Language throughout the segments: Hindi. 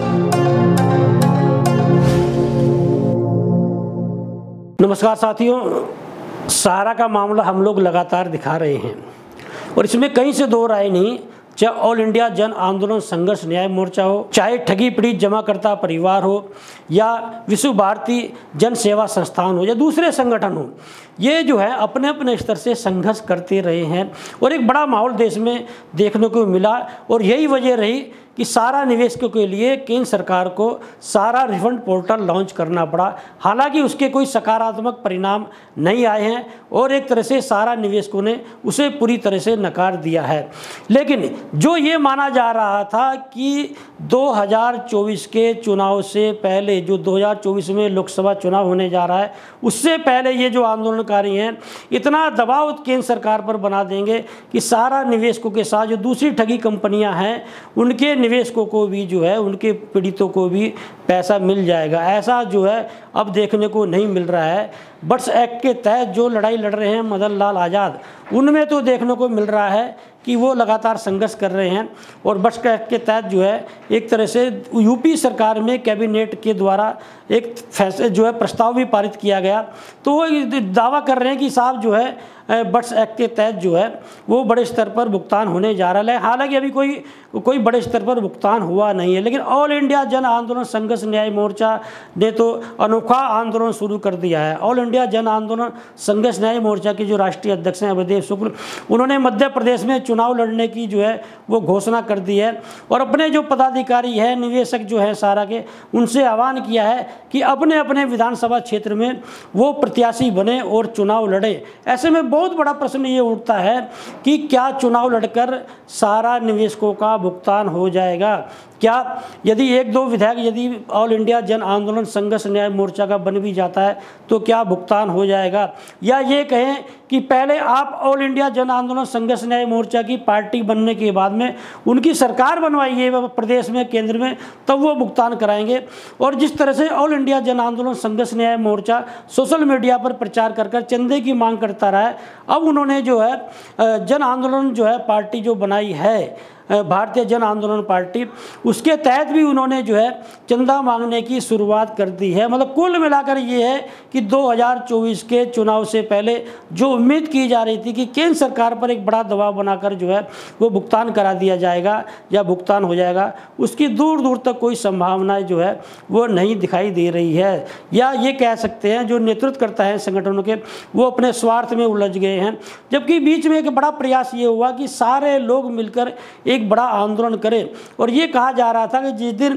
नमस्कार साथियों, सहारा का मामला हम लोग लगातार दिखा रहे हैं और इसमें कहीं से दो राय नहीं, चाहे ऑल इंडिया जन आंदोलन संघर्ष न्याय मोर्चा हो, चाहे ठगी पीड़ित जमाकर्ता परिवार हो, या विश्व भारती जन सेवा संस्थान हो, या दूसरे संगठन हो, ये जो है अपने अपने स्तर से संघर्ष करते रहे हैं और एक बड़ा माहौल देश में देखने को मिला। और यही वजह रही कि सारा निवेशकों के लिए केंद्र सरकार को सारा रिफंड पोर्टल लॉन्च करना पड़ा। हालांकि उसके कोई सकारात्मक परिणाम नहीं आए हैं और एक तरह से सारा निवेशकों ने उसे पूरी तरह से नकार दिया है। लेकिन जो ये माना जा रहा था कि 2024 के चुनाव से पहले, जो 2024 में लोकसभा चुनाव होने जा रहा है, उससे पहले ये जो आंदोलनकारी हैं इतना दबाव केंद्र सरकार पर बना देंगे कि सारा निवेशकों के साथ जो दूसरी ठगी कंपनियां हैं उनके निवेशकों को भी जो है, उनके पीड़ितों को भी पैसा मिल जाएगा। ऐसा जो है अब देखने को नहीं मिल रहा है। बट्स एक्ट के तहत जो लड़ाई लड़ रहे हैं मदन लाल आज़ाद, उनमें तो देखने को मिल रहा है कि वो लगातार संघर्ष कर रहे हैं। और बट्स एक्ट के तहत जो है एक तरह से यूपी सरकार में कैबिनेट के द्वारा एक फैसले जो है प्रस्ताव भी पारित किया गया, तो वो दावा कर रहे हैं कि साहब जो है बट्स एक्ट के तहत जो है वो बड़े स्तर पर भुगतान होने जा रहा है। हालांकि अभी कोई बड़े स्तर पर भुगतान हुआ नहीं है, लेकिन ऑल इंडिया जन आंदोलन संघर्ष न्याय मोर्चा ने तो अनोखा आंदोलन शुरू कर दिया है। ऑल इंडिया जन आंदोलन संघर्ष न्याय मोर्चा के जो राष्ट्रीय अध्यक्ष हैं अभयदेव शुक्ल, उन्होंने मध्य प्रदेश में चुनाव लड़ने की जो है वो घोषणा कर दी है और अपने जो पदाधिकारी हैं, निवेशक जो हैं सारा के, उनसे आह्वान किया है कि अपने अपने विधानसभा क्षेत्र में वो प्रत्याशी बने और चुनाव लड़े। ऐसे में बहुत बड़ा प्रश्न ये उठता है कि क्या चुनाव लड़कर सारा निवेशकों का भुगतान हो जाएगा? क्या यदि एक दो विधायक यदि ऑल इंडिया जन आंदोलन संघर्ष न्याय मोर्चा का बन भी जाता है तो क्या भुगतान हो जाएगा? या ये कहें कि पहले आप ऑल इंडिया जन आंदोलन संघर्ष न्याय मोर्चा की पार्टी बनने के बाद में उनकी सरकार बनवाइए प्रदेश में, केंद्र में, तब वो भुगतान कराएंगे। और जिस तरह से ऑल इंडिया जन आंदोलन संघर्ष न्याय मोर्चा सोशल मीडिया पर प्रचार कर चंदे की मांग करता रहा है, अब उन्होंने जो है जन आंदोलन जो है पार्टी जो बनाई है भारतीय जन आंदोलन पार्टी, उसके तहत भी उन्होंने जो है चंदा मांगने की शुरुआत कर दी है। मतलब कुल मिलाकर ये है कि 2024 के चुनाव से पहले जो उम्मीद की जा रही थी कि केंद्र सरकार पर एक बड़ा दबाव बनाकर जो है वो भुगतान करा दिया जाएगा या भुगतान हो जाएगा, उसकी दूर दूर तक कोई संभावना जो है वो नहीं दिखाई दे रही है। या ये कह सकते हैं जो नेतृत्व करता है संगठनों के, वो अपने स्वार्थ में उलझ गए हैं। जबकि बीच में एक बड़ा प्रयास ये हुआ कि सारे लोग मिलकर एक बड़ा आंदोलन करें और ये कहा जा रहा था कि जिस दिन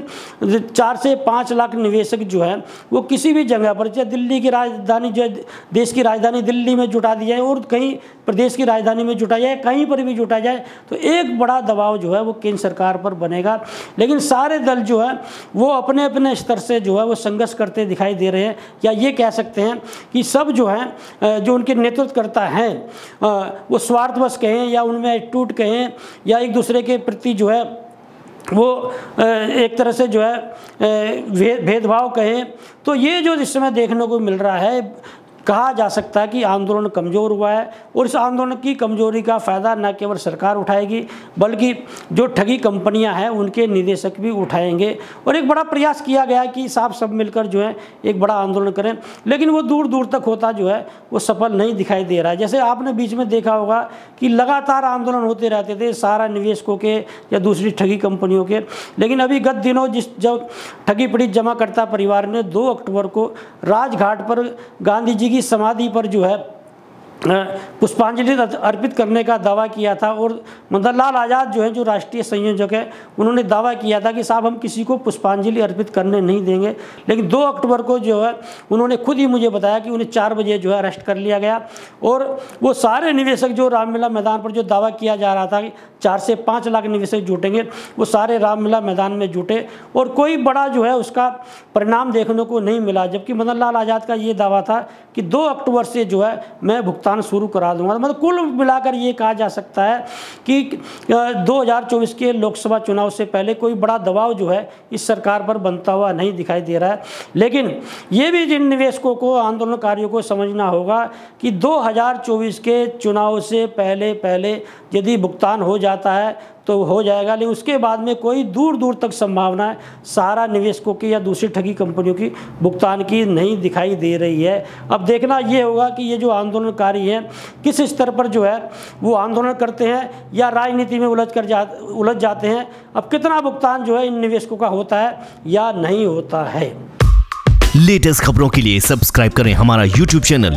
4 से 5 लाख निवेशक जो है वो किसी भी जगह पर, चाहे दिल्ली की राजधानी, जो देश की राजधानी दिल्ली में जुटा दी जाए और कहीं प्रदेश की राजधानी में जुटा जाए, कहीं पर भी जुटा जाए, तो एक बड़ा दबाव जो है वो केंद्र सरकार पर बनेगा। लेकिन सारे दल जो है वो अपने अपने स्तर से जो है वो संघर्ष करते दिखाई दे रहे हैं। या ये कह सकते हैं कि सब जो हैं जो उनके नेतृत्व करता है वो स्वार्थवश कहें या उनमें एटीट्यूड कहें या एक दूसरे के प्रति जो है वो एक तरह से जो है भेदभाव कहें, तो ये जो इस समय देखने को मिल रहा है, कहा जा सकता है कि आंदोलन कमज़ोर हुआ है। और इस आंदोलन की कमजोरी का फ़ायदा न केवल सरकार उठाएगी बल्कि जो ठगी कंपनियां हैं उनके निदेशक भी उठाएंगे। और एक बड़ा प्रयास किया गया कि साहब सब मिलकर जो है एक बड़ा आंदोलन करें, लेकिन वो दूर दूर तक होता जो है वो सफल नहीं दिखाई दे रहा है। जैसे आपने बीच में देखा होगा कि लगातार आंदोलन होते रहते थे सारा निवेशकों के या दूसरी ठगी कंपनियों के, लेकिन अभी गत दिनों जब ठगी पीड़ित जमाकर्ता परिवार ने 2 अक्टूबर को राजघाट पर गांधी जी की समाधि पर जो है पुष्पांजलि अर्पित करने का दावा किया था। और मदन लाल आज़ाद जो है जो राष्ट्रीय संयोजक है, उन्होंने दावा किया था कि साहब हम किसी को पुष्पांजलि अर्पित करने नहीं देंगे। लेकिन 2 अक्टूबर को जो है उन्होंने खुद ही मुझे बताया कि उन्हें 4 बजे जो है अरेस्ट कर लिया गया। और वो सारे निवेशक जो रामलीला मैदान पर जो दावा किया जा रहा था कि 4 से 5 लाख निवेशक जुटेंगे, वो सारे रामलीला मैदान में जुटे और कोई बड़ा जो है उसका परिणाम देखने को नहीं मिला। जबकि मदन लाल आज़ाद का ये दावा था कि 2 अक्टूबर से जो है मैं भुगतान शुरू करा दूंगा। मतलब कुल मिलाकर ये कहा जा सकता है कि 2024 के लोकसभा चुनाव से पहले कोई बड़ा दबाव जो है इस सरकार पर बनता हुआ नहीं दिखाई दे रहा है। लेकिन ये भी जिन निवेशकों को, आंदोलनकारियों को समझना होगा कि 2024 के चुनाव से पहले यदि भुगतान हो जाता है तो हो जाएगा, लेकिन उसके बाद में कोई दूर दूर तक संभावना सारा निवेशकों की या दूसरी ठगी कंपनियों की भुगतान की नहीं दिखाई दे रही है। अब देखना ये होगा कि ये जो आंदोलनकारी हैं किस स्तर पर जो है वो आंदोलन करते हैं या राजनीति में उलझ जाते हैं। अब कितना भुगतान जो है इन निवेशकों का होता है या नहीं होता है। लेटेस्ट खबरों के लिए सब्सक्राइब करें हमारा YouTube चैनल